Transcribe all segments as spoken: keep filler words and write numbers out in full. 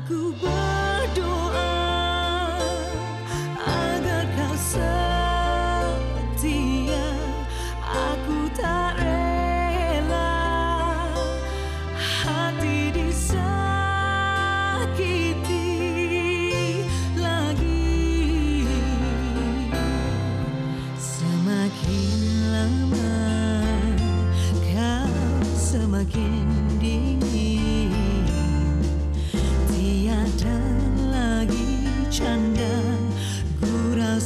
Aku berdoa agar kau setia. Aku tak rela hati disakiti lagi. Semakin lama kau semakin dingin. Tiada lagi canda gurau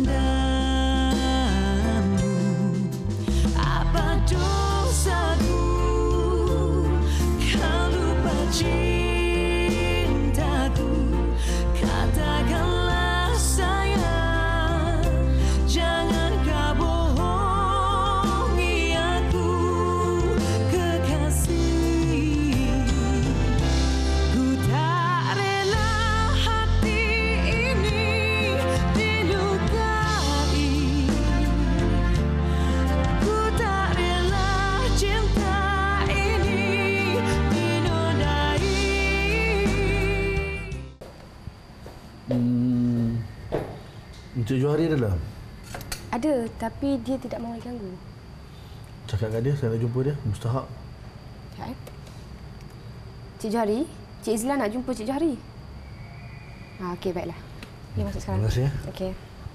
dendammu. Apa dosaku kau lupa cintaku? Katakanlah sayang, jangan kau bohongi aku, kekasih. Ku tak rela hati ini dilukai. Ku tak rela cinta ini dinodai. Hmm, Encik Johari ada dalam? Ada, tapi dia tidak mahu diganggu. Cakap kat dia, saya nak jumpa dia. Mustahak. Ya, eh? Cik Johari, Cik Izlan nak jumpa Cik Johari. Ha, okey, baiklah. Dia masuk sekarang. Terima kasih. Ya. Okey.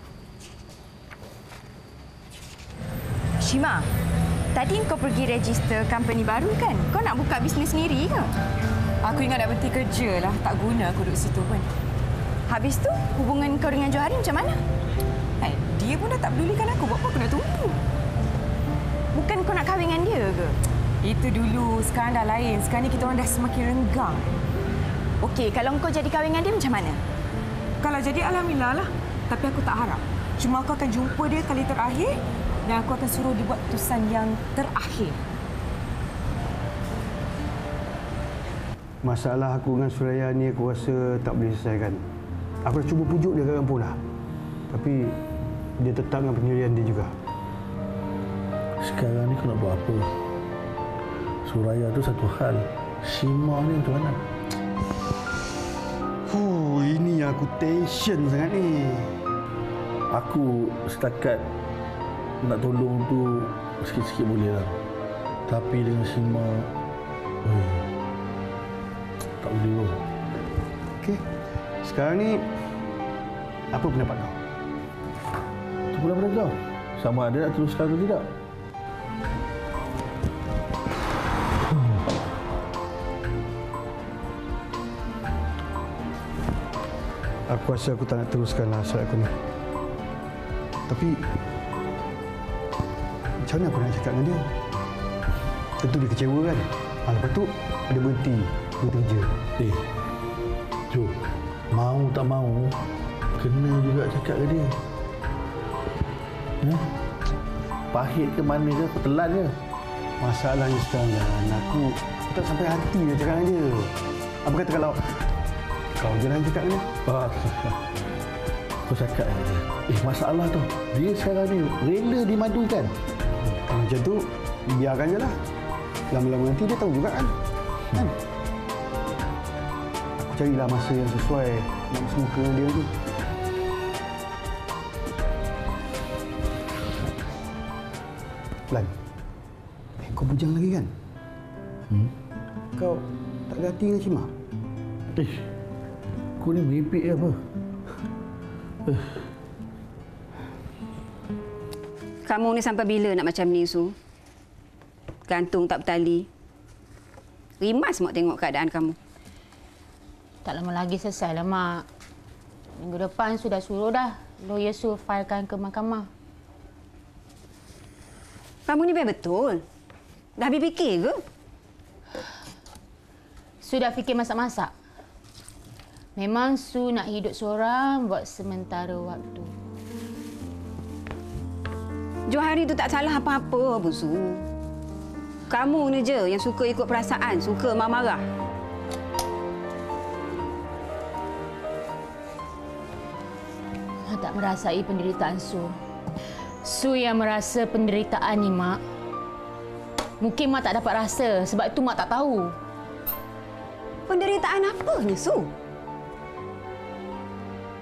Shima, tadi kau pergi register company baru kan? Kau nak buka bisnes sendiri ke? Aku ingat nak berhenti kerja lah. Tak guna aku duduk situ pun. Habis tu, hubungan kau dengan Johari macam mana? Hai, dia pun dah tak pedulikan aku. Buat apa aku nak tunggu? Bukan kau nak kahwin dengan dia ke? Itu dulu. Sekarang dah lain. Sekarang ni kita orang dah semakin renggang. Okey, kalau kau jadi kahwin dengan dia macam mana? Kalau jadi, alhamdulillah lah. Tapi aku tak harap. Cuma aku akan jumpa dia kali terakhir dan aku akan suruh dia buat keputusan yang terakhir. Masalah aku dengan Suraya ni aku rasa tak boleh selesaikan. Aku dah cuba pujuk dia kat kampung dah. Tapi dia tetap dengan pendirian dia juga. Sekarang ni kau nak buat apa? Suraya tu satu hal. Shima ni macam mana? Huh, ini yang aku tension sangat ni. Aku setakat nak tolong tu sikit-sikit boleh lah. Tapi dengan Shima, oi, tak boleh pun. Okey. Sekarang ni apa pendapat kau? Itu pula pada kau. Sama ada nak teruskan atau tidak. Aku rasa aku tak nak teruskan lah hasrat aku ni. Tapi macam mana aku nak cakap dengan dia? Tentu dia kecewa kan? Ha, lepas tu dia berhenti bekerja. Eh, Jo, mau tak mau, kena juga cakap ke dia. Ha? Pahit ke mana ke, aku telan je. Masalahnya sekarang kan, aku, aku tak sampai hati nak cakap dengan dia. Apa kata kalau kau je lah cakap dengan dia? Ah, aku cakap dengan dia. Eh, masalah tu, dia sekarang ni rela dimadukan. Kalau macam tu, biarkan je lah. Lama-lama nanti dia tahu juga kan? Kan? Aku carilah masa yang sesuai nak bersemuka dengan dia tu. Lan, eh, kau bujang lagi kan? Hmm? Kau tak ada hati dengan Cima? Eh, kau ni meripik ke apa? Eh. Kamu ni sampai bila nak macam ni, Su? Gantung tak bertali. Rimas mak tengok keadaan kamu. Tak lama lagi selesai lah, Mak. Minggu depan sudah suruh dah lawyer Su filekan ke mahkamah. Kamu ni biar betul. Dah habis fikir ke? Sudah fikir masak-masak. Memang Su nak hidup seorang buat sementara waktu. Johari tu tak salah apa-apa, Bu Su. Kamu ni je yang suka ikut perasaan, suka marah-marah. Mak tak merasai penderitaan Su. Su yang merasa penderitaan ni, Mak. Mungkin Mak tak dapat rasa sebab itu Mak tak tahu. Penderitaan apanya, Su?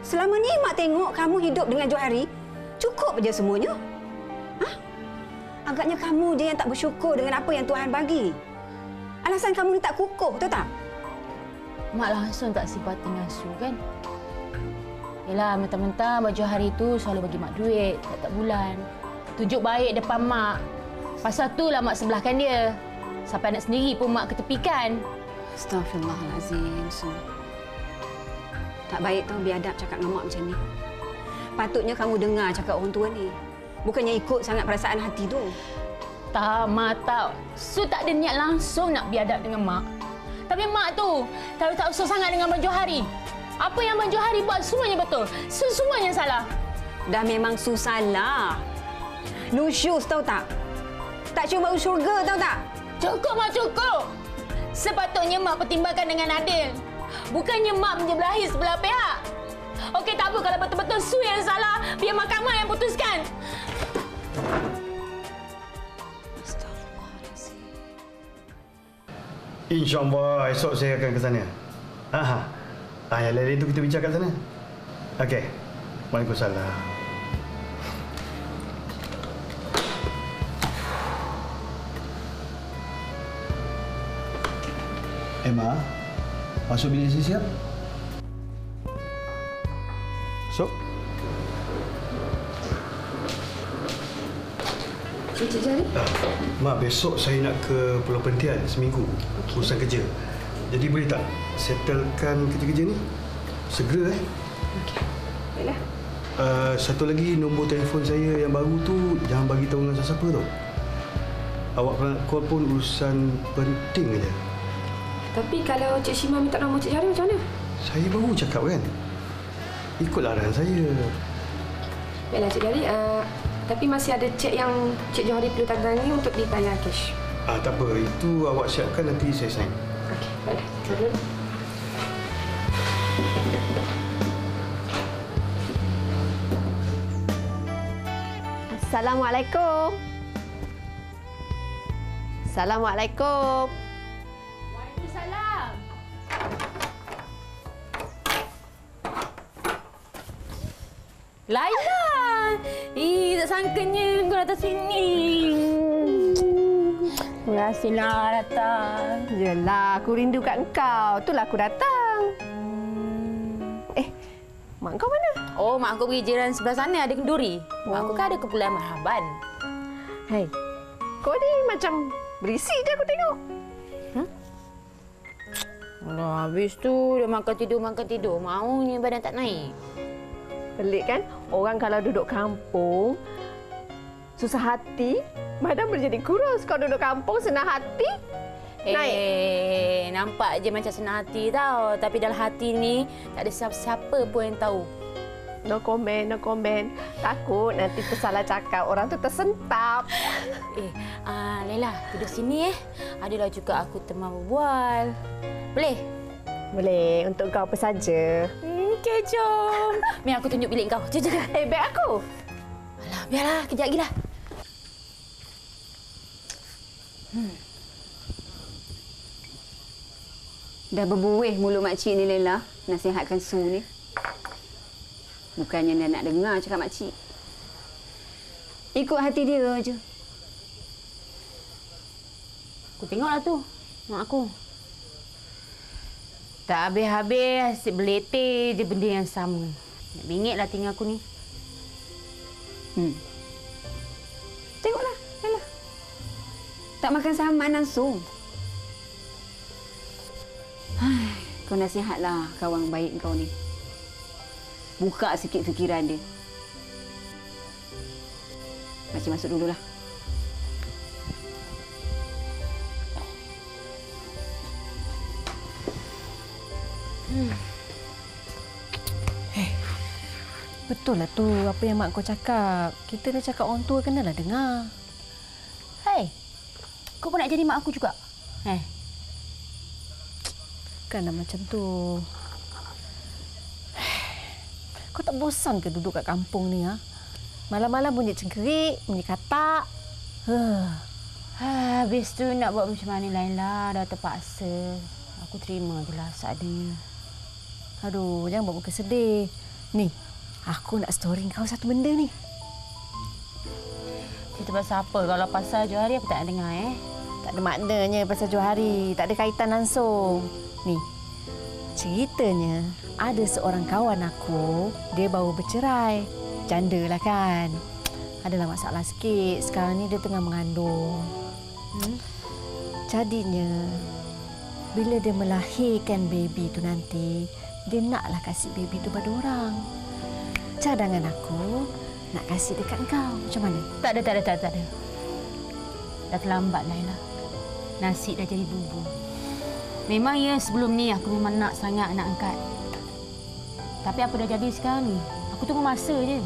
Selama ni Mak tengok kamu hidup dengan Johari, cukup je semuanya. Ha? Agaknya kamu je yang tak bersyukur dengan apa yang Tuhan bagi. Alasan kamu ni tak kukuh, tahu tak? Mak langsung tak simpati dengan Su kan? Yelah, mentang-mentang Abang Johari tu selalu bagi Mak duit tiap-tiap bulan. Tunjuk baik depan Mak. Pasal tu lah Mak sebelahkan dia. Sampai anak sendiri pun Mak ketepikan. Astaghfirullahalazim, Su. Tak baik tau biadab cakap dengan Mak macam ni. Patutnya kamu dengar cakap orang tua ni. Bukannya ikut sangat perasaan hati tu. Tak, Mak tak. Su tak ada niat langsung nak biadab dengan Mak. Tapi Mak tu terlalu tak usul sangat dengan Abang Johari. Apa yang Abang Johari buat semuanya betul. Semuanya salah. Dah memang Su salah. Nusyus tahu tak? Tak cium bau syurga tahu tak? Cukup, Mak, cukup. Sepatutnya Mak pertimbangkan dengan adil. Bukannya Mak menjebelahi sebelah pihak. Okey, tak apa kalau betul-betul Su yang salah. Biar mahkamah yang putuskan. InsyaAllah esok saya akan ke sana. Aha. Ah, yang lain tu kita bincang kat sana. Okey. Waalaikumsalam. Emma, masuk bilik siap-siap. So, Encik Jari? ah, Mak, besok saya nak ke Pulau Perhentian seminggu. Okay. Urusan kerja. Jadi boleh tak settlekan kerja-kerja ni? Segera eh. Okey. Baiklah. Uh, satu lagi, nombor telefon saya yang baru tu jangan bagi tahu dengan siapa tau. Awak nak call pun urusan penting aja. Tapi kalau Cik Shima minta nombor Cik Jari macam mana? Saya baru cakap kan. Ikutlah arahan saya. Baiklah Cik Jari, uh, tapi masih ada cek yang Cik Johari perlu tangani untuk ditayar cash. Ah, tak apa. Itu awak siapkan, nanti saya sign. Okey, baiklah. Terima kasih. Assalamualaikum. Assalamualaikum. Waalaikumsalam. Laila! Eh, tak sangkanya kau datang sini. Terima kasihlah datang. Yelah, aku rindu kat engkau. Itulah aku datang. Eh, mak kau mana? Oh, mak aku pergi jiran sebelah sana ada kenduri. Mak aku kan ada keperluan marhaban. Hei, kau ni macam berisik je aku tengok. Hmm? Alah, habis tu dia makan tidur, makan tidur. Maunya badan tak naik. Pelik kan? Orang kalau duduk kampung, susah hati, badan boleh jadi kurus. Kau duduk kampung, senang hati, naik. Eh, nampak je macam senang hati tau. Tapi dalam hati ni, tak ada siapa-siapa pun yang tahu. No comment, no comment. Takut nanti tersalah cakap, orang tu tersentap. Eh, uh, Laila, duduk sini eh. Adalah juga aku teman berbual. Boleh? Boleh, untuk kau apa saja. Okey, jom. Biar aku tunjuk bilik kau. Jom, jom. Eh, beg aku. Alah, biarlah. Kejap lagi lah. Hmm. Dah berbuih mulut makcik ni, Laila. Nasihatkan Su ni. Bukannya dia nak dengar cakap makcik. Ikut hati dia je. Aku tengoklah tu. Mak aku. Tak habis-habis asyik berletih je benda yang sama. Nak bingitlah tinggal aku ni. Hmm. Tengoklah, Laila. Tak makan saman langsung. Hai, kau nasihatlah kawan baik kau ni. Buka sikit fikiran dia. Makcik masuk dululah. Hmm. Eh, betul lah tu apa yang mak kau cakap. Kita dah cakap orang tua kenalah dengar. Hei, kau pun nak jadi mak aku juga? Eh, Bukanlah macam tu. Kau tak bosan ke duduk kat kampung ni? Ha? Malam-malam bunyi cengkerik, bunyi katak. Huh. habis tu nak buat macam mana Laila, dah terpaksa. Aku terima je lah seadanya. Aduh, jangan buat muka sedih. Ni, aku nak story kau satu benda ni. Itu pasal apa? Kalau pasal Johari aku tak nak dengar eh. Tak ada maknanya pasal Johari. Tak ada kaitan langsung. Ni, ceritanya ada seorang kawan aku, dia baru bercerai. Janda lah kan. Adalah masalah sikit. Sekarang ni dia tengah mengandung. Hmm? Jadinya, bila dia melahirkan baby tu nanti, dia naklah kasih baby tu pada orang. Cadangan aku nak kasih dekat kau. Macam mana? Tak ada, tak ada, tak ada. Tak ada. Dah terlambat, Laila. Nasi dah jadi bumbu. Memang ya, sebelum ni aku memang nak sangat anak angkat. Tapi apa dah jadi sekarang ni? Aku tunggu masa je.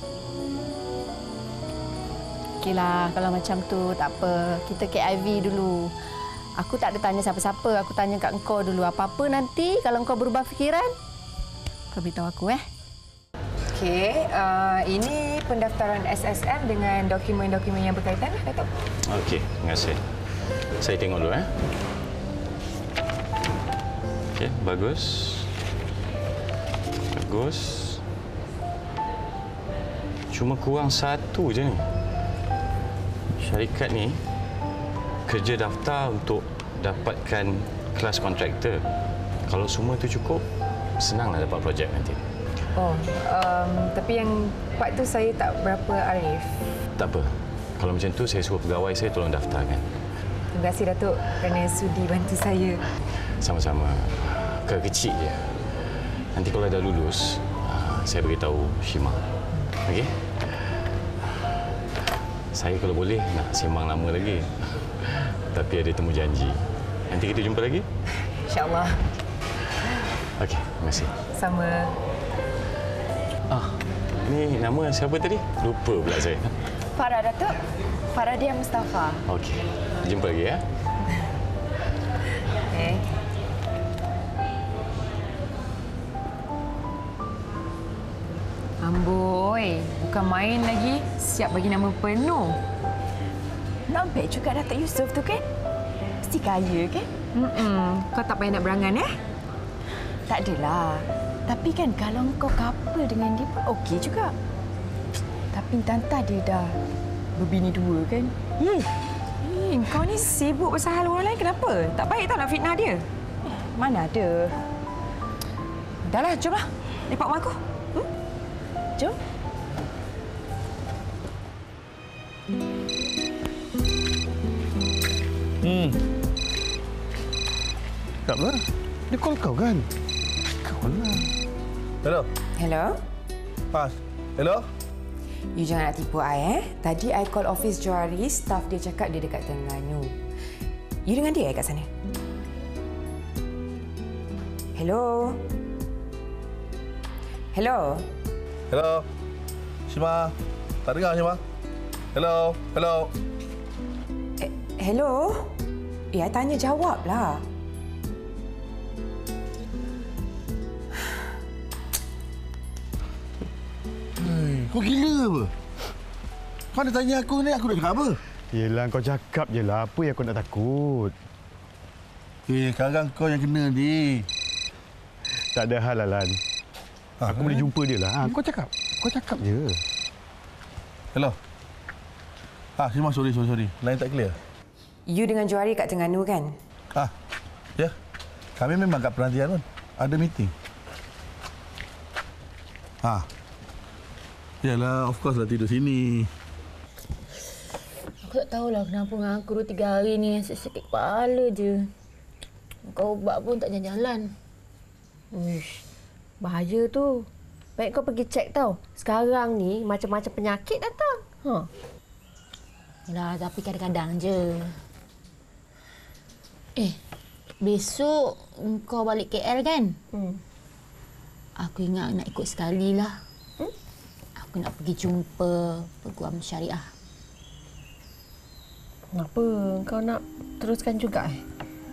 Okeylah, kalau macam tu tak apa. Kita K I V dulu. Aku tak ada tanya siapa-siapa. Aku tanya kat engkau dulu. Apa-apa nanti kalau engkau berubah fikiran, kau beritahu aku eh. Okey, uh, ini pendaftaran S S M dengan dokumen-dokumen yang berkaitan, Datuk. Okey, terima kasih. Saya tengok dulu eh. Okey, bagus. Bagus. Cuma kurang satu je ni. Syarikat ni kerja daftar untuk dapatkan kelas kontraktor. Kalau semua itu cukup, senanglah dapat projek nanti. Oh, um, tapi yang part tu saya tak berapa arif. Tak apa. Kalau macam tu, saya suruh pegawai saya tolong daftarkan. Terima kasih, Datuk, kerana sudi bantu saya. Sama-sama. Kecil je. Nanti kalau dah lulus, saya beritahu Shima. Okey? Saya kalau boleh nak sembang lama lagi. Tapi ada temu janji. Nanti kita jumpa lagi? InsyaAllah. Okey, terima kasih. Sama. Ah, ni nama siapa tadi? Lupa pula saya. Farah, Datuk. Faradia Mustafa. Okey, jumpa lagi ya. Okay. Amboi, bukan main lagi. Siap bagi nama penuh. Nampak juga Datuk Yusof tu kan? Mesti kaya kan? Mm-mm. Kau tak payah nak berangan eh? Tak adalah. Tapi kan kalau kau couple dengan dia pun okey juga. Tapi entah-entah dia dah berbini dua kan? Hmm. Eh, kau ni sibuk pasal hal orang lain kenapa? Tak baik tau nak fitnah dia. Eh, mana ada. Dahlah, jomlah. Lepak rumah aku. Hmm? Jom. Hmm. Tak apa. Dia call kau kan? Kau lah. Hello. Hello. Pas. Hello. You jangan nak tipu I eh. Tadi I call office Johari, staff dia cakap dia dekat Terengganu. You dengan dia eh kat sana? Hello. Hello. Hello. Shima. Tak dengar Shima. Hello. Hello. Eh, hello. Eh, I tanya jawablah. Hei, kau gila apa? Kau ada tanya aku ni, aku nak cakap apa? Yelah, kau cakap je lah. Apa yang kau nak takut? Eh, sekarang kau yang kena ni. Tak ada hal, Alan. Ha, aku boleh jumpa dia lah. Ha, kau cakap. Kau cakap je. Hello. Ah, Shima, sorry, sorry, sorry. Line tak clear. You dengan Johari kat Terengganu kan? Ah, ya. Kami memang kat perhentian pun. Ada meeting. Ah. Yalah, of course lah tidur sini. Aku tak tahulah kenapa dengan aku dua tiga hari ni sakit kepala je. Kau ubat pun tak jalan-jalan. Uish, bahaya tu. Baik kau pergi cek tau. Sekarang ni macam-macam penyakit datang. Ha. Yalah, tapi kadang-kadang je. Eh, besok kau balik K L kan? Hmm. Aku ingat nak ikut sekali lah. Hmm? Aku nak pergi jumpa peguam syariah. Kenapa? Kau nak teruskan juga eh?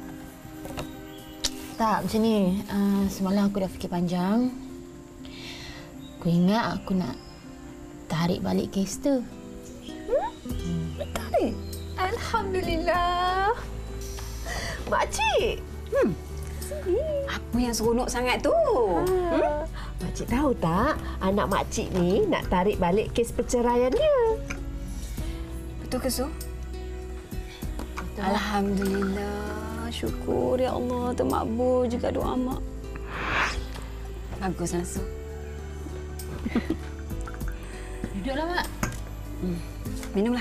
Tak, macam ni. Uh, semalam aku dah fikir panjang. Aku ingat aku nak tarik balik kes tu. Hmm? Hmm. Tarik? Alhamdulillah. Makcik. Hmm. Sini. Apa yang seronok sangat tu? Hmm? Makcik tahu tak, anak makcik ni nak tarik balik kes perceraian dia. Betul ke, Su? Alhamdulillah. Syukur ya Allah, termakbul juga doa mak. Baguslah, Su. Duduklah, Mak. Hmm. Minumlah.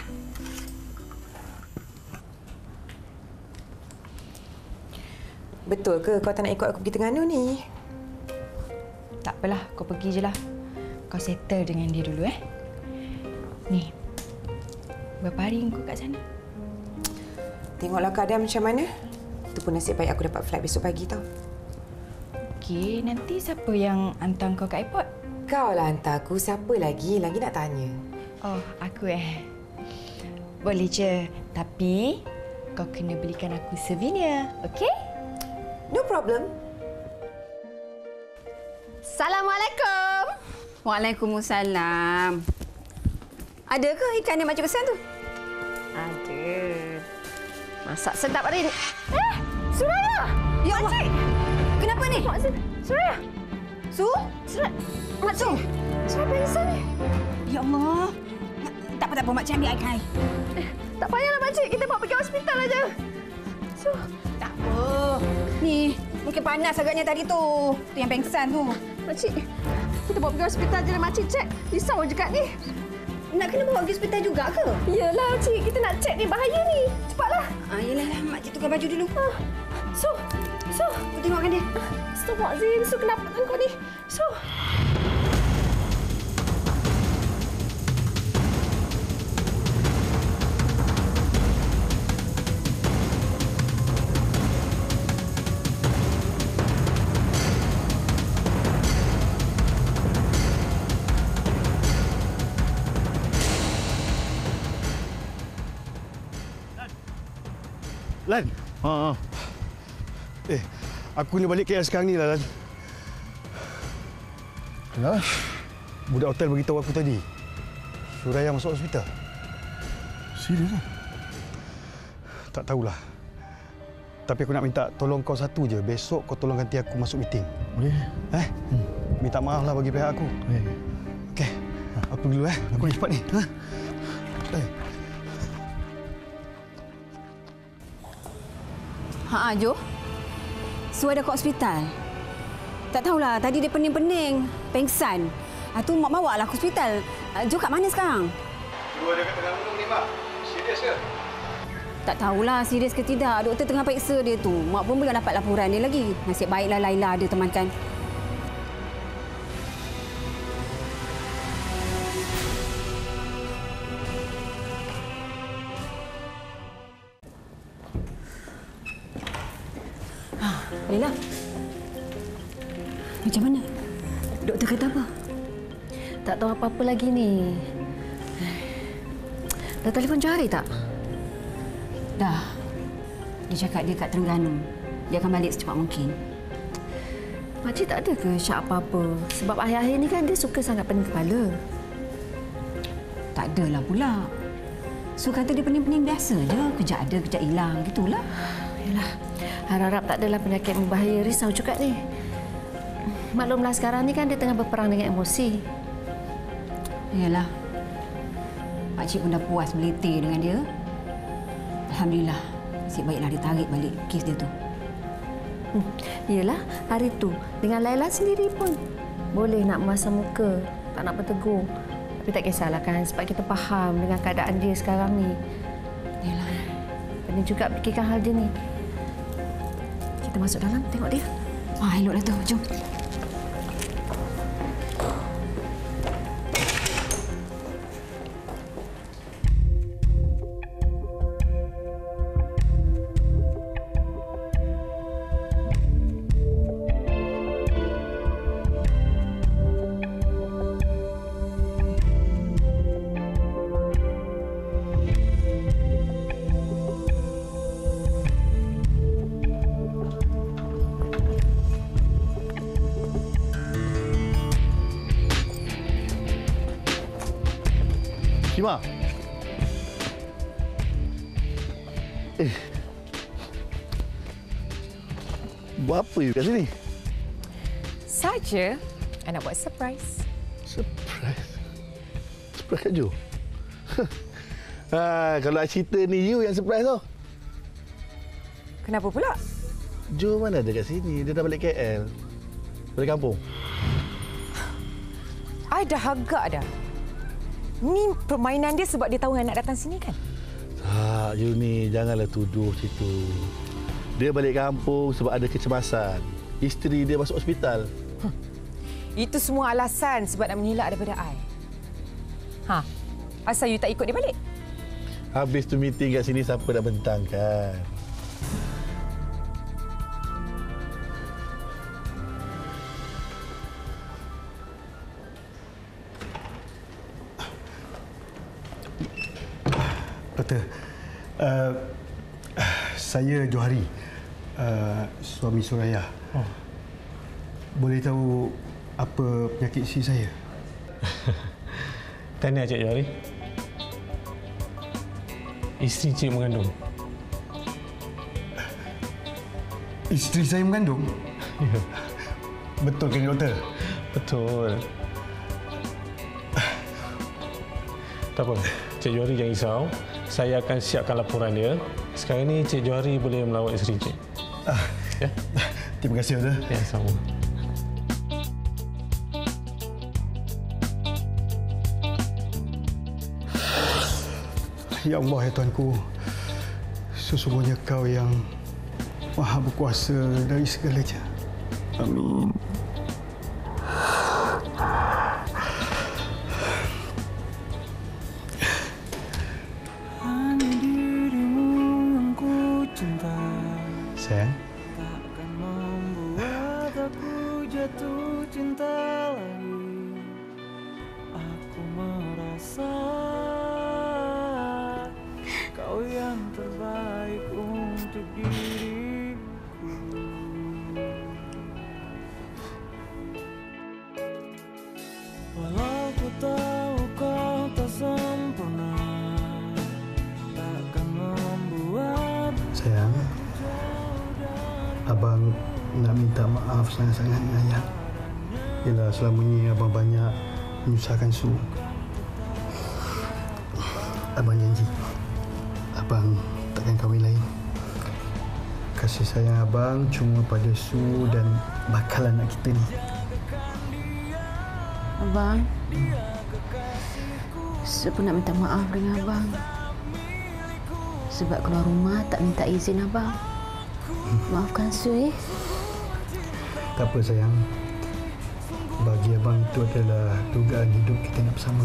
Betul ke kau tak nak ikut aku pergi Terengganu ni? Tak apalah, kau pergi je lah. Kau settle dengan dia dulu, eh. Ni, berapa hari kau kat sana? Tengoklah keadaan macam mana. Itu pun nasib baik aku dapat flight besok pagi tau. Okey, nanti siapa yang hantar kau kat airport? Kau lah hantar aku. Siapa lagi? Lagi nak tanya. Oh, aku eh. Boleh je. Tapi, kau kena belikan aku souvenir, okey? No problem. Assalamualaikum. Waalaikumsalam. Ada ke ikan yang macam besar tu? Ada. Masak sedap hari ni. Eh, Suraya! Ya Allah. Makcik! Kenapa ni? Makcik, Suraya! Su? Suraya! Makcik! Suraya pingsan ni. Ya Allah. Tak apa, tak apa. Makcik ambil air kain. Eh, tak payahlah, Makcik. Kita bawa pergi hospital aja. Su. Tak apa. Ni, mungkin panas agaknya tadi tu. Tu yang pengsan tu. Makcik, kita bawa pergi hospital je lah, Makcik. Cek. Risau juga ni. Nak kena bawa pergi hospital juga ke? Iyalah, Cik. Kita nak cek ni. Bahaya ni. Cepatlah. Ah, yelah, lah. Makcik tukar baju dulu. Ah. Su. Su. Aku tengokkan dia. Astaghfirullahaladzim. Su, kenapa kau ni? Su. Lan. Ha, ha. Eh, aku kena balik K L sekarang ni lah, Lan. Kenapa? Budak hotel beritahu aku tadi. Suraya masuk hospital. Serius ke? Tak tahulah. Tapi aku nak minta tolong kau satu je. Besok kau tolong ganti aku masuk meeting. Boleh. Eh? Hmm. Minta maaf lah bagi pihak aku. Boleh. Okey. Aku pergi dulu, eh. Aku nak cepat ni. Ha? Eh. Ha, Jo. Su ada kat hospital. Tak tahulah, tadi dia pening-pening, pengsan. Ah tu mak bawa lah ke hospital. Ah, Jo kat mana sekarang? Su ada kat Terengganu ni, Mak. Serius ke? Tak tahulah serius ke tidak. Doktor tengah periksa dia tu. Mak pun belum dapat laporan dia lagi. Nasib baiklah Laila ada temankan. Laila, macam mana? Doktor kata apa? Tak tahu apa-apa lagi ni. Dah telefon Johari tak? Dah. Dia cakap dia kat Terengganu. Dia akan balik secepat mungkin. Makcik tak ada ke syak apa-apa? Sebab akhir-akhir ni kan dia suka sangat pening kepala. Tak adalah pula. So kata dia pening-pening biasa je. Kejap ada, kejap hilang. Gitulah. Yalah. Harap-harap tak adalah penyakit berbahaya. Risau juga ni. Maklumlah sekarang ni kan dia tengah berperang dengan emosi. Yalah. Pakcik pun dah puas meliti dengan dia. Alhamdulillah. Nasib baiklah dia tarik balik kes dia tu. Hmm. Yalah, hari tu dengan Laila sendiri pun boleh nak memasang muka, tak nak bertegur. Tapi tak kisahlah kan sebab kita faham dengan keadaan dia sekarang ni. Yalah. Penting juga fikirkan hal dia ni. Kita masuk dalam tengok dia. Wah, eloklah tu. Jom. Shima. Eh. Buat apa you kat sini? saja I nak buat surprise. Surprise? Surprise kat Jo? ha, kalau I cerita ni, you yang surprise tau. Kenapa pula? Jo mana ada kat sini? Dia dah balik K L. Balik kampung. I dah agak dah. Ni permainan dia sebab dia tahu yang nak datang sini kan? Ha, you ni janganlah tuduh macam tu. Dia balik kampung sebab ada kecemasan. Isteri dia masuk hospital. Hmm. Itu semua alasan sebab nak mengelak daripada I. Ha, asal you tak ikut dia balik? Habis tu meeting kat sini, siapa nak bentang kan? Doktor, uh, saya Johari, uh, suami Suraya. Oh. Boleh tahu apa penyakit isteri saya? Tahniah Cik Johari. Isteri Cik mengandung. Isteri saya mengandung? Ya. Betul kan doktor? Betul. Tak apa, Cik Johari jangan risau. Saya akan siapkan laporan dia. Sekarang ni Cik Johari boleh melawat isteri Cik. Ah, ya. Terima kasih, doktor. Ya, sama. Ya Allah, ya Tuanku. Sesungguhnya Kau yang Maha berkuasa dari segalanya. Amin. Sayang. Takkan membuat aku jatuh cinta lagi. Aku merasa kau yang terbaik untuk diriku. Walau ku tahu kau tak sempurna, takkan membuat. Sayang, Abang nak minta maaf sangat-sangat dengan Ayah. Ialah selama ini Abang banyak menyusahkan Su. Abang janji, Abang takkan kahwin lain. Kasih sayang Abang cuma pada Su dan bakal anak kita ni. Abang, Su pun nak minta maaf dengan Abang. Sebab keluar rumah tak minta izin Abang. Maafkan Su, eh. Tak apa sayang. Bagi Abang itu adalah dugaan hidup kita nak bersama.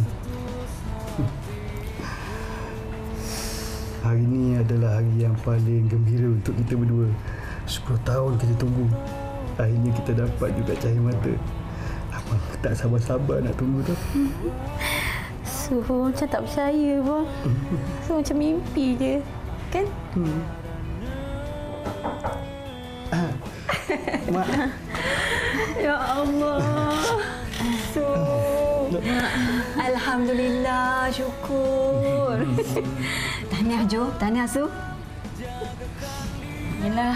Hari ini adalah hari yang paling gembira untuk kita berdua. Sepuluh tahun kita tunggu. Akhirnya kita dapat juga cahaya mata. Abang tak sabar-sabar nak tunggu tu. Su macam tak percaya, Bang. Su macam mimpi je. Kan? Hmm. Mak. Ya Allah. Su. Alhamdulillah, syukur. Tahniah Jo, tahniah Su. Yalah.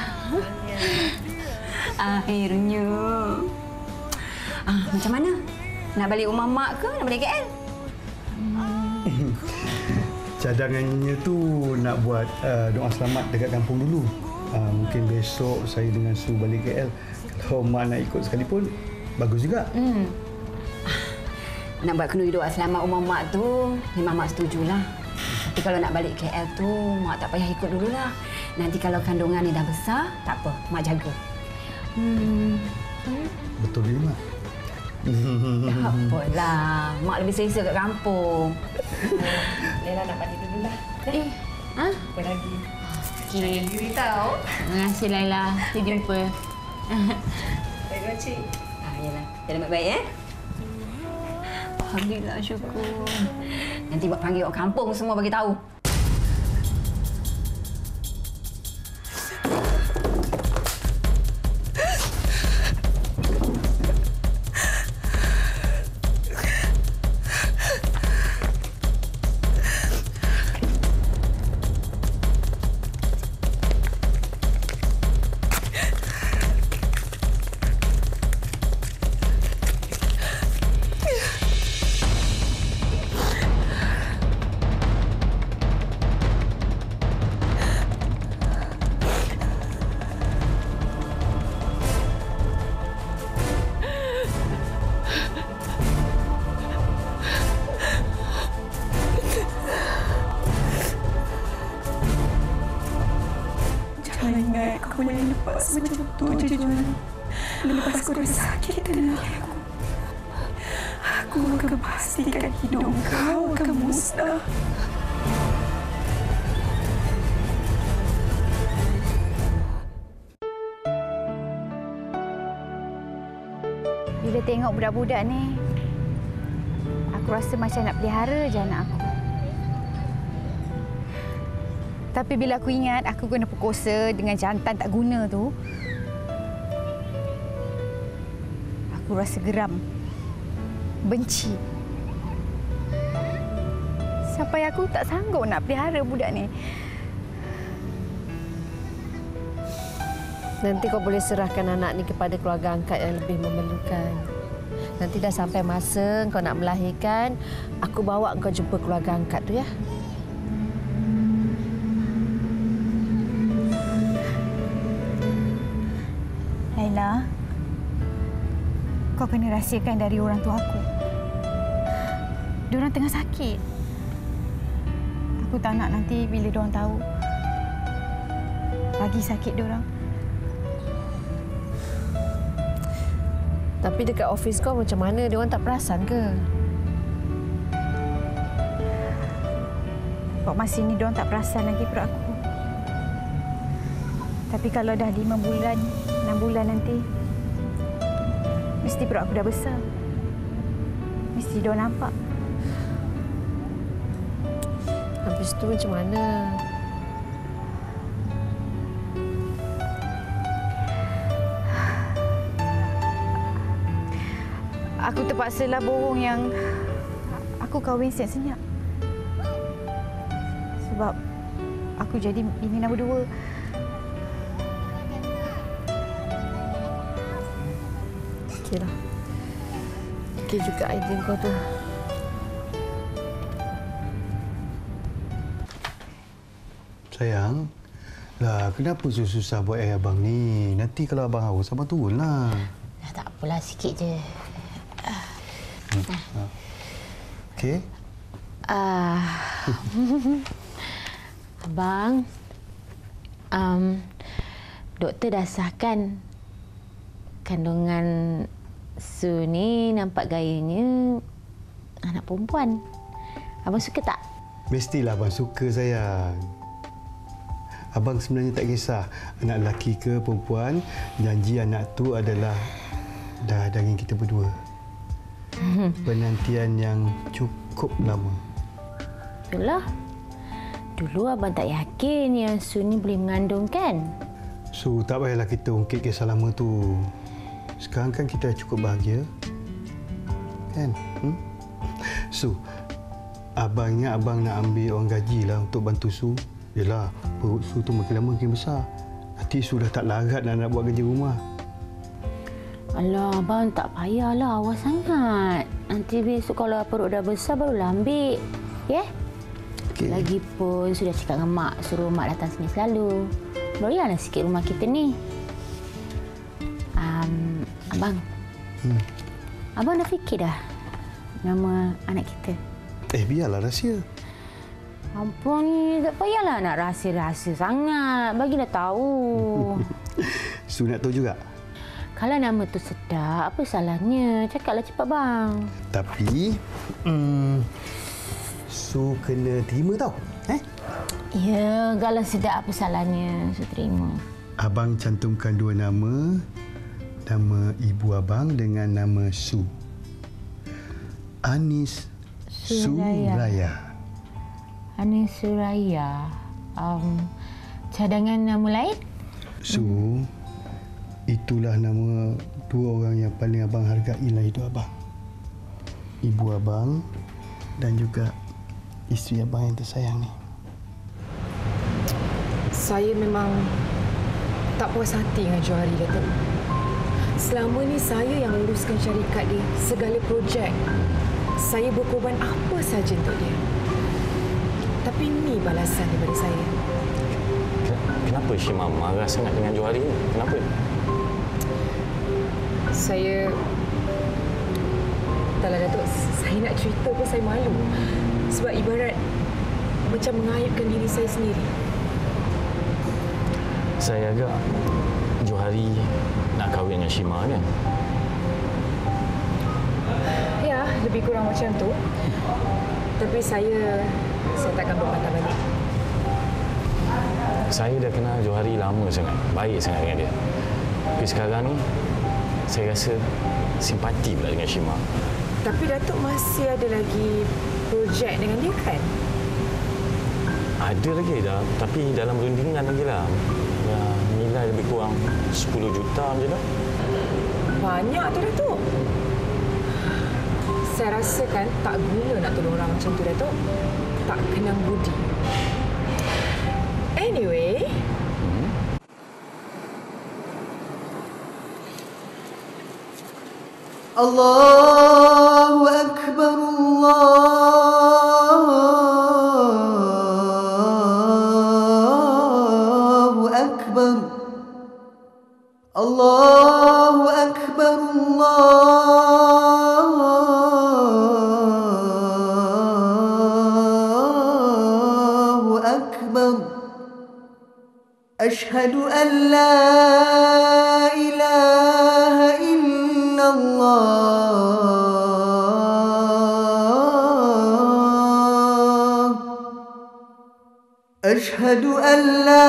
Akhirnya. Ah, macam mana? Nak balik rumah mak ke nak balik K L? Hmm. Cadangannya tu nak buat uh, doa selamat dekat kampung dulu. Uh, mungkin besok saya dengan Su balik K L. Kalau mak nak ikut sekalipun, bagus juga. Hmm. Nak buat kenduri doa selamat rumah mak tu, memang mak setujulah. Tapi kalau nak balik K L tu, mak tak payah ikut dululah. Nanti kalau kandungan ni dah besar, tak apa, mak jaga. Hmm. Betul dia, Mak. Tak apalah, mak lebih selesa kat kampung. Lela nak mandi dululah. Eh, ha? Apa lagi? Okey. Saya diri tahu. Terima kasih, Laila. Kita jumpa. Baik, Cik. Ah, yalah. Jalan baik-baik, eh? Alhamdulillah, syukur. Nanti buat panggil orang kampung semua bagi tahu. Itu je Johari. Lepas kau dah sakit dalam aku, aku akan pastikan hidup kau akan musnah. Bila tengok budak-budak ni, aku rasa macam nak pelihara je anak aku. Tapi bila aku ingat aku kena perkosa dengan jantan tak guna tu, aku rasa geram, benci. Sampai aku tak sanggup nak pelihara budak ni. Nanti kau boleh serahkan anak ni kepada keluarga angkat yang lebih memerlukan. Nanti dah sampai masa kau nak melahirkan, aku bawa kau jumpa keluarga angkat tu ya. Laila, kau kena rahsiakan dari orang tua aku. Diorang tengah sakit. Aku tak nak nanti bila diorang tahu, lagi sakit diorang. Tapi dekat ofis kau macam mana? Diorang tak perasan ke? Buat masa ini diorang tak perasan lagi perut aku. Tapi kalau dah lima bulan, enam bulan nanti, mesti perut aku dah besar. Mesti diorang nampak. Habis tu macam mana? Aku terpaksalah bohong yang aku kahwin senyap-senyap. Sebab aku jadi bini nombor dua. Okeylah. Okey juga idea kau tu. Sayang, lah kenapa susah-susah buat air abang ni? Nanti kalau abang haus, abang turunlah. Dah tak apalah, sikit je. Hmm. Okey. Ah, abang, um, doktor dah sahkan kandungan Su ni nampak gayanya anak perempuan. Abang suka tak? Mestilah abang suka, sayang. Abang sebenarnya tak kisah anak lelaki ke perempuan. Janji anak tu adalah dah daging kita berdua. Penantian yang cukup lama. Itulah. Dulu abang tak yakin yang Su ni boleh mengandung kan? So, tak payahlah kita ungkit kisah lama tu. Sekarang kan kita cukup bahagia. Kan? Hmm? So, abangnya abang nak ambil orang gaji lah untuk bantu Su. Yelah, perut Su tu makin lama makin besar. Nanti Su dah tak larat nak, nak buat kerja rumah. Alah, abang tak payahlah awal sangat. Nanti besok kalau perut dah besar barulah ambil. Ya? Yeah? Okay. Lagipun sudah cakap dengan Mak suruh Mak datang sini selalu. Meriahlah sikit rumah kita ni. Um, abang. Hmm. Abang dah fikir dah nama anak kita? Eh, biarlah rahsia. Ampun, tak payahlah nak rahsia-rahsia sangat. Bagilah tahu. Su nak tahu juga? Kalau nama tu sedap, apa salahnya? Cakaplah cepat, bang. Tapi, hmm, Su kena terima tau. Eh? Ya, kalau sedap apa salahnya? Su terima. Abang cantumkan dua nama. Nama ibu abang dengan nama Su. Anis Suraya. Suraya. Anis Suraya. Um, cadangan nama lain? Su, itulah nama dua orang yang paling abang hargai dalam hidup abang. Ibu abang dan juga isteri abang yang tersayang ni. Saya memang tak puas hati dengan Johari, Datuk. Selama ni saya yang uruskan syarikat dia, segala projek. Saya berkorban apa saja untuk dia. Tapi ini balasan daripada saya. Kenapa Syimah marah sangat dengan Johari ni? Kenapa? Saya... Taklah, Datuk. Saya nak cerita pun saya malu. Sebab ibarat macam mengaibkan diri saya sendiri. Saya agak Johari nak kahwin dengan Shima kan? Ya, lebih kurang macam tu. Tapi saya, saya takkan berbantah balik. Saya dah kenal Johari lama sangat. Baik sangat dengan dia. Tapi sekarang ni, saya rasa simpati pula dengan Shima. Tapi Datuk masih ada lagi projek dengan dia kan? Ada lagi dah, tapi dalam rundingan lagi lah. Ya, nilai lebih kurang sepuluh juta macam tu. Banyak tu Datuk. Saya rasa kan tak guna nak tolong orang macam tu Datuk. Tak kenang budi. Anyway, hmm? Allahu Akbar, Allahu Akbar, Allahu Akbar, Allahu Akbar. Ashhadu an la ilaha illallah. Ashhadu an la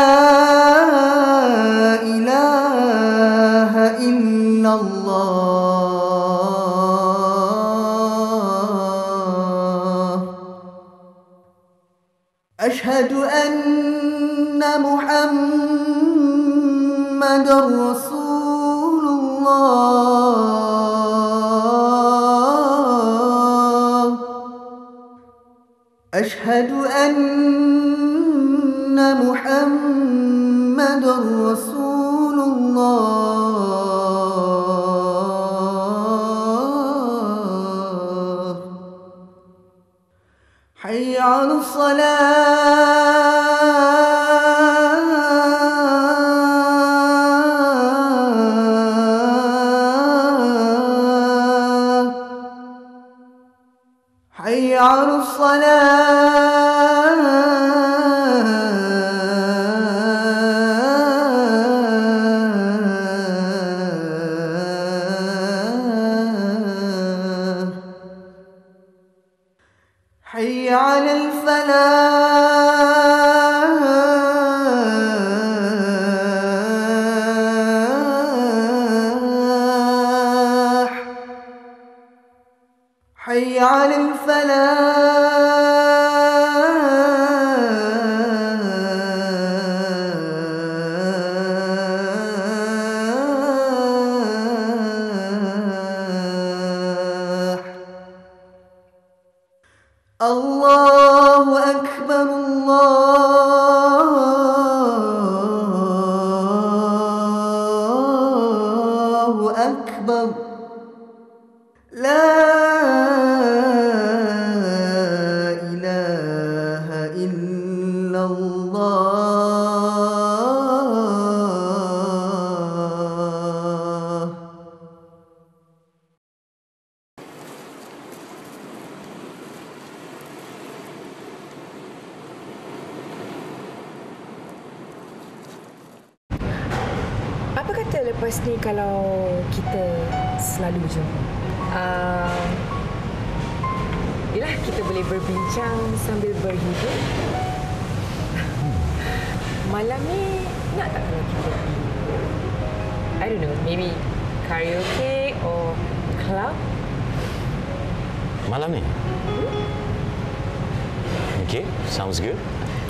ilaha illallah. Ashhadu anna Muhammadar Rasulullah. Ashhadu anna Muhammadar Rasulullah. Hayya 'ala salat. Hayya 'ala salat. Hayya 'ala al-falah. Hayya 'ala al-falah. Allahu Akbar, Allahu Akbar. La ilaha illallah. apa kata lepas ni kalau kita selalu berjumpa? Uh, Yelah, kita boleh berbincang sambil berhidup. Malam ni nak tak kalau kita pergi? I don't know, maybe karaoke or club? Malam ni? Okay, sounds good.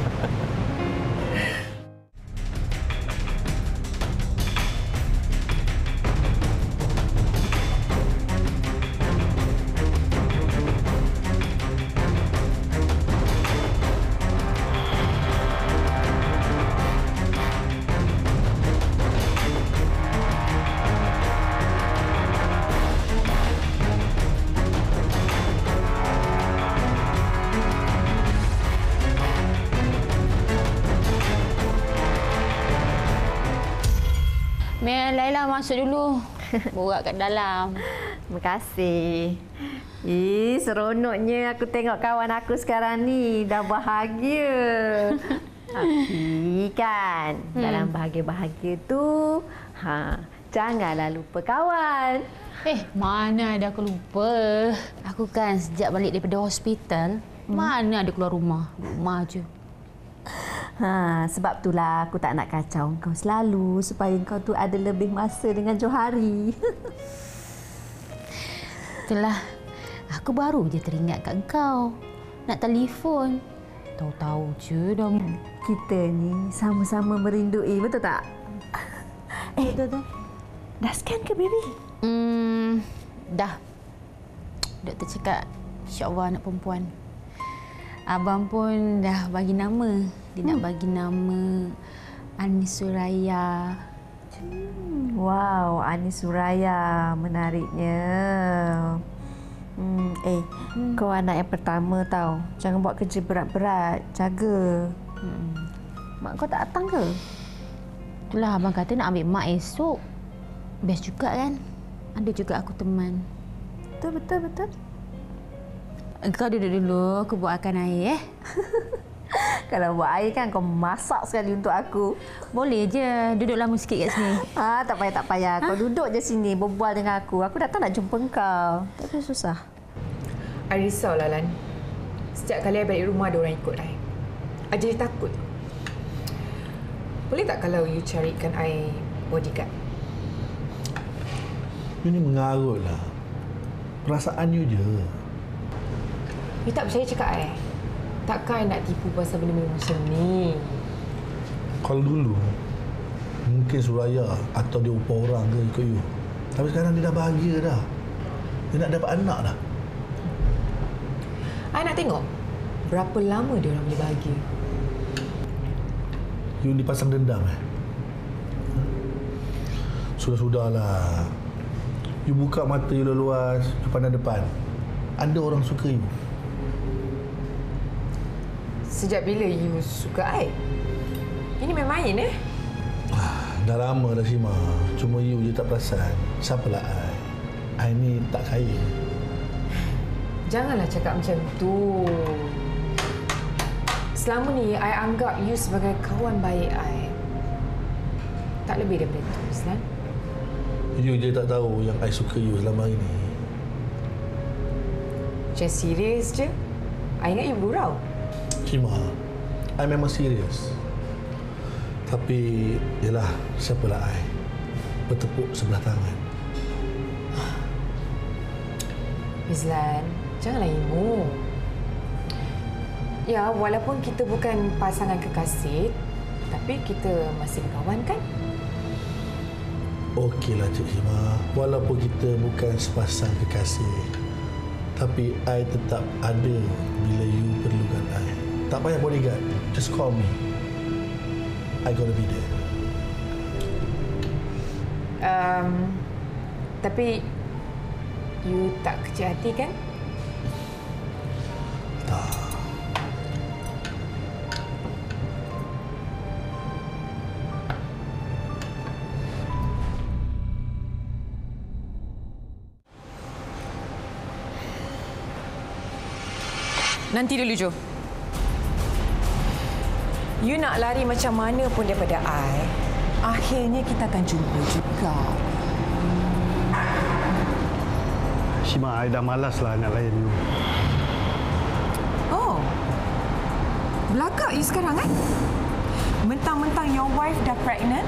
Mel, Laila masuk dulu. Borak kat dalam. Terima kasih. Ih, seronoknya aku tengok kawan aku sekarang ni. Dah bahagia. Tapi kan, hmm. dalam bahagia-bahagia tu Ha, janganlah lupa kawan. Eh, mana ada aku lupa. Aku kan sejak balik daripada hospital, hmm. mana ada keluar rumah. Rumah je. Ha, sebab itulah aku tak nak kacau kau selalu supaya kau tu ada lebih masa dengan Johari. Itulah. Aku baru je teringat kat kau. Nak telefon. Tahu-tahu je dah. Kita ni sama-sama merindui, betul tak? Eh, betul-betul. Dah scan ke, baby? Hmm, dah. Doktor cakap, insya-Allah anak perempuan. Abang pun dah bagi nama. Dia hmm. nak bagi nama Anis Suraya. Hmm, wow, Anis Suraya. Menariknya. Hmm, eh, hmm. kau anak yang pertama tau. Jangan buat kerja berat-berat. Jaga. Hmm. Mak kau tak datang ke? Itulah abang kata nak ambil mak esok. Best juga kan? Ada juga aku teman. Betul, betul, betul. Kau duduk dulu, aku buatkan air eh. Kalau buat air kan kau masak sekali untuk aku. Boleh je, duduk lama sikit kat sini. Ah, tak payah, tak payah. Ha? Kau duduk je sini berbual dengan aku. Aku datang nak jumpa kau. Tak payah susah. I risau lah, Lan. Setiap kali I balik rumah, ada orang ikut I. I jadi takut. Boleh tak kalau you carikan I bodyguard? You ni mengarut lah. Perasaan you je. You tak percaya cakap I? Takkan nak tipu pasal benda-benda macam ni? Kalau dulu, mungkin Suraya atau dia upah orang ke ikut you. Tapi sekarang dia dah bahagia dah. Dia nak dapat anak dah. I nak tengok berapa lama dia orang boleh bahagia. You dipasang dendam eh? Sudah-sudahlah. You buka mata you luas, you pandang depan. Ada orang suka you. Sejak bila you suka I? Ini main-main eh? Ah, dah lama dah Sima. Cuma you je tak perasan. Siapalah I? I ni tak kaya. Janganlah cakap macam tu. Selama ni, I anggap you sebagai kawan baik I. Tak lebih daripada itu, Islan. You je tak tahu yang I suka you selama ini. Macam serius je? I ingat you bergurau. Cima, I memang serius. Tapi, yelah, siapalah I? Bertepuk sebelah tangan. Islan, janganlah emo. Ya, walaupun kita bukan pasangan kekasih, tapi kita masih berkawan kan? Okeylah Cik Hima, walaupun kita bukan sepasang kekasih, tapi I tetap ada bila you perlukan I. Tak payah bodyguard, just call me. I gonna be there. Um, tapi you tak kecil hati kan? Tak. Nanti dulu, Jo. You nak lari macam mana pun daripada I, akhirnya kita akan jumpa juga. Shima, I dah malaslah nak layan you. Oh. Belagak you sekarang, kan? Mentang-mentang your wife dah pregnant?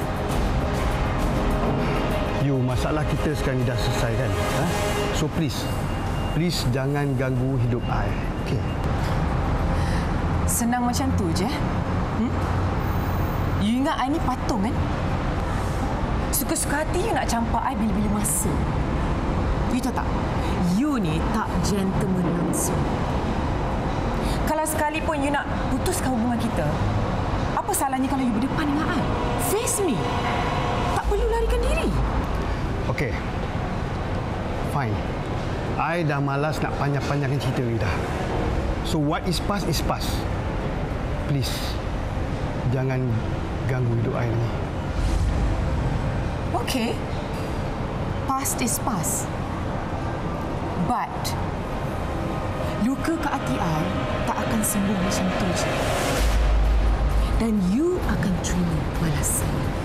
You, masalah kita sekarang ni dah selesai kan? Ha? So please, please jangan ganggu hidup I. Okay? Senang macam tu je. Hmm? You ingat I ni patung kan? Suka-suka hati you nak campak I bila-bila masa. You tahu tak? You ni tak gentleman langsung. Kalau sekalipun you nak putuskan hubungan kita, apa salahnya kalau you berdepan dengan I? Face me. Tak perlu larikan diri. Okay. Fine. I dah malas nak panjang-panjangkan cerita ni dah. So what is past is past. Please, jangan ganggu hidup I ni. Okay. Past is past. But, luka ke hati I tak akan sembuh macam tu je. Dan you akan terima balasan.